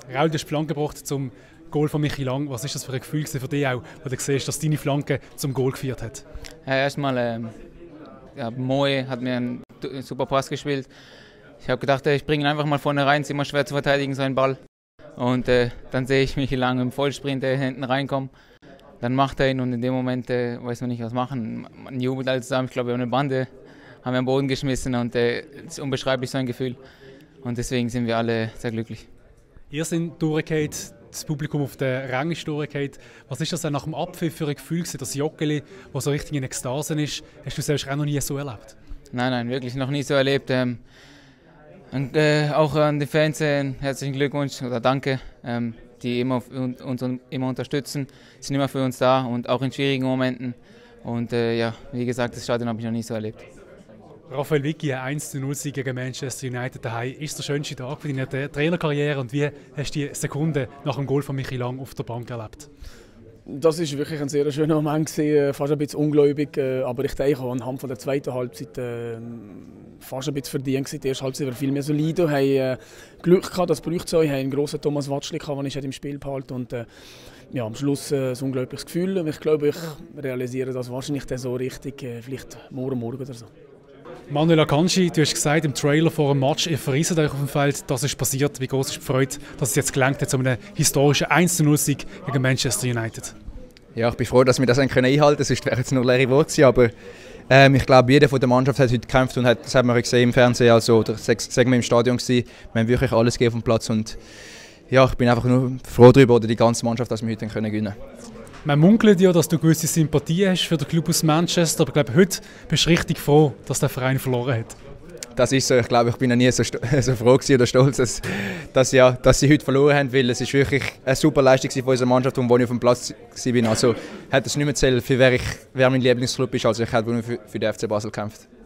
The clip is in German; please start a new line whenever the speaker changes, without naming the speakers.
Raul, du hast die Flanke gebracht zum Goal von Michi Lang. Was ist das für ein Gefühl für dich auch, wo du siehst, dass deine Flanke zum Goal geführt hat?
Ja, erstmal, Moe hat mir einen super Pass gespielt. Ich habe gedacht, ich bringe ihn einfach mal vorne rein, ist immer schwer zu verteidigen, so ein Ball. Und dann sehe ich Michi Lang im Vollsprint hinten reinkommen. Dann macht er ihn und in dem Moment weiß man nicht, was machen. Man jubelt alle zusammen, ich glaube, wir haben eine Bande, haben wir am Boden geschmissen und es ist unbeschreiblich so ein Gefühl. Und deswegen sind wir alle sehr glücklich.
Ihr seid durchgefallen, das Publikum auf der Rang ist durchgefallen. Was ist das denn nach dem Abpfiff für ein Gefühl, das Joggeli, das so richtig in Ekstase ist? Hast du selbst auch noch nie so erlebt?
Nein, wirklich noch nie so erlebt. Auch an die Fans herzlichen Glückwunsch oder danke, die uns immer unterstützen, sind immer für uns da und auch in schwierigen Momenten. Und wie gesagt, das Stadion habe ich noch nie so erlebt.
Raphael Vicky, ein 1:0 gegen Manchester United daheim. Ist der schönste Tag für deine Trainerkarriere und wie hast du die Sekunde nach dem Goal von Michi Lang auf der Bank erlebt?
Das war wirklich ein sehr schöner Moment, fast ein bisschen ungläubig, aber ich denke anhand der zweiten Halbzeit fast ein bisschen verdient. Die erste Halbzeit war viel mehr solide, haben Glück gehabt, das braucht es auch. Wir haben einen grossen Thomas Watschli, den ich im Spiel behalte und am Schluss ein unglaubliches Gefühl. Ich glaube, ich realisiere das wahrscheinlich so richtig, vielleicht morgen oder so.
Manuel Akanji, du hast gesagt im Trailer vor dem Match, ihr verreist euch auf dem Feld, das ist passiert. Wie groß ist die Freude, dass es jetzt gelangt hat, zu einem historischen 1:0 gegen Manchester United?
Ja, ich bin froh, dass wir das einhalten können, sonst wäre jetzt nur leere Worte, aber ich glaube, jeder von der Mannschaft hat heute gekämpft und das haben wir gesehen im Fernsehen, oder sagen wir im Stadion gewesen. Wir haben wirklich alles gegeben auf dem Platz und ja, ich bin einfach nur froh darüber, oder die ganze Mannschaft, dass wir heute gewinnen können.
Man munkelt ja, dass du gewisse Sympathie hast für den Club aus Manchester, aber ich glaube, heute bist du richtig froh, dass der Verein verloren hat.
Das ist so. Ich glaube, ich bin noch nie so froh oder stolz, dass sie heute verloren haben, weil es ist wirklich eine super Leistung von unserer Mannschaft und wo ich auf dem Platz war. Also hat es nicht mehr zählt, wer mein Lieblingsclub ist. Also ich habe für den FC Basel gekämpft.